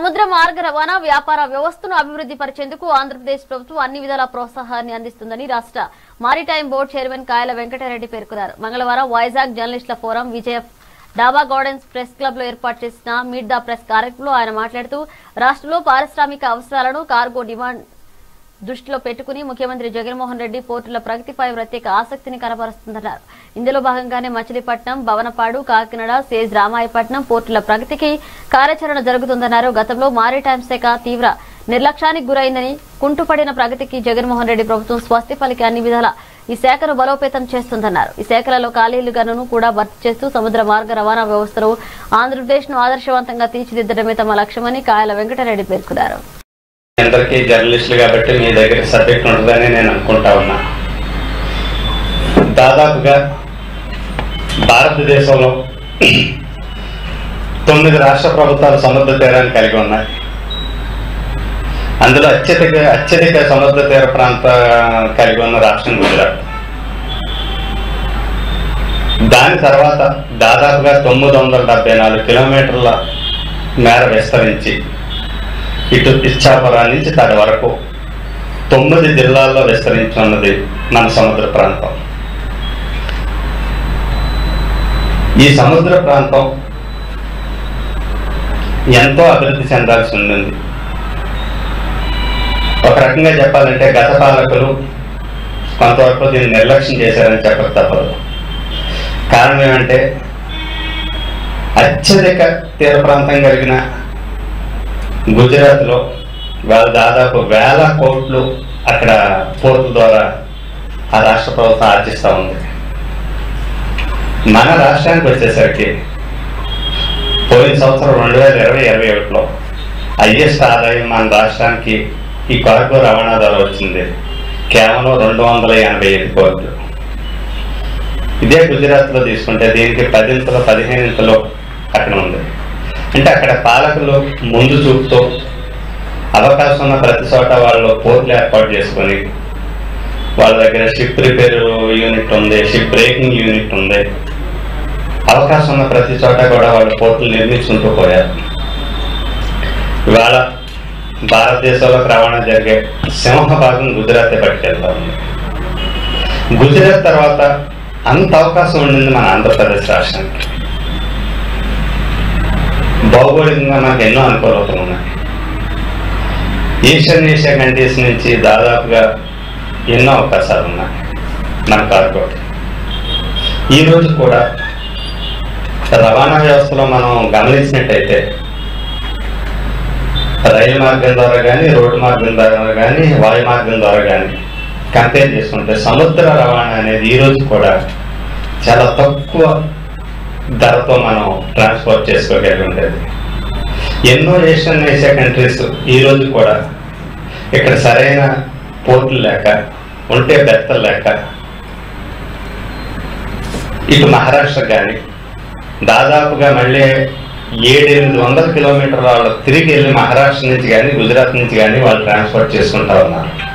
సముద్ర మార్గ రవాణా వ్యాపార వ్యవస్థను అభివృద్ధి పరిచేందుకు ఆంధ్రప్రదేశ్ ప్రభుత్వం అన్ని విధాల ప్రోత్సాహాన్ని అందిస్తుందని రాష్ట్ర మారిటైమ్ బోర్డు చైర్మన్ కాయల వెంకటరెడ్డి పేర్కొన్నారు. మంగళవారం వైజాగ్ జర్నలిస్టుల ఫోరం విజయ్ డాబా గార్డెన్స్ ప్రెస్ క్లబ్ లో ఏర్పాటు చేసిన మీట్ ద ప్రెస్ కార్యక్రమంలో ఆయన మాట్లాడుతూ రాష్ట్రంలో పారిశ్రామిక అవసరాలను కార్గో డిమాండ్ దృష్టిలో పెట్టుకుని ముఖ్యమంత్రి జగన్మోహన్ రెడ్డి పోర్టుల ప్రగతిపై ప్రత్యేక ఆసక్తిని కనబరుస్తుందన్నారు. ఇందులో భాగంగానే మచిలీపట్నం, భవనపాడు, కాకినాడ, సేజ్ రామాయపట్నం పోర్టుల ప్రగతికి కార్యాచరణ జరుగుతుందన్నారు. గతంలో మారిటైమ్ శాఖ తీవ్ర నిర్లక్ష్యానికి గురైందని, కుంటుపడిన ప్రగతికి జగన్మోహన్ రెడ్డి ప్రభుత్వం స్వస్తి పలికి అన్ని విధాల ఈ శాఖను బలోపేతం చేస్తుందన్నారు. ఈ శాఖలలో ఖాళీలుగాను కూడా భర్తీ చేస్తూ సముద్ర మార్గ రవాణా వ్యవస్థను ఆంధ్రప్రదేశ్ ను ఆదర్శవంతంగా తీర్చిదిద్దడమే తమ లక్ష్యమని కాయల వెంకటరెడ్డి పేర్కొన్నారు. అందరికీ జర్నలిస్టులు కాబట్టి మీ దగ్గర సబ్జెక్ట్ ఉంటుందని నేను అనుకుంటా ఉన్నా. దాదాపుగా భారతదేశంలో 9 రాష్ట్ర ప్రభుత్వాలు సముద్ర తీరాన్ని కలిగి ఉన్నాయి. అందులో అత్యధిక సముద్ర తీర ప్రాంత కలిగి ఉన్న రాష్ట్రం గుజరాత్. దాని తర్వాత దాదాపుగా 974 కిలోమీటర్ల మేర విస్తరించి ఇటు ఇచ్చాపురం నుంచి తడి వరకు 9 జిల్లాల్లో విస్తరించి ఉన్నది మన సముద్ర ప్రాంతం. ఈ సముద్ర ప్రాంతం ఎంతో అభివృద్ధి చెందాల్సి ఉంటుంది. ఒక రకంగా చెప్పాలంటే గత పాలకులు కొంతవరకు దీన్ని నిర్లక్ష్యం చేశారని చెప్పక తప్పదు. కారణం ఏమంటే అత్యధిక తీర ప్రాంతం కలిగిన గుజరాత్లో వాళ్ళు దాదాపు 1000 కోట్లు అక్కడ పోర్టుల ద్వారా ఆ రాష్ట్ర ప్రభుత్వం ఆర్జిస్తూ ఉంది. మన రాష్ట్రానికి వచ్చేసరికి పోయిన సంవత్సరం 2020-21లో హైయెస్ట్ ఆదాయం మన రాష్ట్రానికి ఈ కార్గో రవాణా ద్వారా వచ్చింది కేవలం 287 కోట్లు. ఇదే గుజరాత్లో తీసుకుంటే దీనికి 10-15 అక్కడ ఉంది. అంటే అక్కడ పాలకులు ముందు చూపుతూ అవకాశం ఉన్న ప్రతి చోట వాళ్ళు పోర్టులు ఏర్పాటు చేసుకొని వాళ్ళ దగ్గర షిప్ రిపేర్ యూనిట్ ఉంది, షిప్ బ్రేకింగ్ యూనిట్ ఉంది. అవకాశం ఉన్న ప్రతి చోట కూడా వాళ్ళు పోర్టులు నిర్మించుకుంటూ పోయారు. ఇవాళ భారతదేశంలోకి రవాణా జరిగే సింహభాగం గుజరాతే పట్టుకెళ్తా ఉంది. గుజరాత్ తర్వాత అంత అవకాశం ఉండింది మన ఆంధ్రప్రదేశ్ రాష్ట్రానికి. భౌగోళికంగా మనకు ఎన్నో అనుకూలతలు ఉన్నాయి. ఏషియా కంట్రీస్ నుంచి దాదాపుగా ఎన్నో అవకాశాలు ఉన్నాయి మన కార్గోకి. ఈరోజు కూడా రవాణా వ్యవస్థలో మనం గమనించినట్టయితే రైలు మార్గం ద్వారా కానీ, రోడ్డు మార్గం ద్వారా కానీ, వాయు మార్గం ద్వారా కానీ కంపేర్ చేసుకుంటే సముద్ర రవాణా అనేది ఈరోజు కూడా చాలా తక్కువ ధరతో మనం ట్రాన్స్పోర్ట్ చేసుకోగలిగి ఉండేది. ఎన్నో ఏషియా కంట్రీస్ ఈరోజు కూడా ఇక్కడ సరైన పోర్టులు లేక, ఉంటే బెత్తలు లేక ఇటు మహారాష్ట్ర కానీ దాదాపుగా మళ్ళీ 700-800 కిలోమీటర్ల వాళ్ళు తిరిగి వెళ్ళి మహారాష్ట్ర నుంచి కానీ, గుజరాత్ నుంచి కానీ వాళ్ళు ట్రాన్స్పోర్ట్ చేసుకుంటా ఉన్నారు.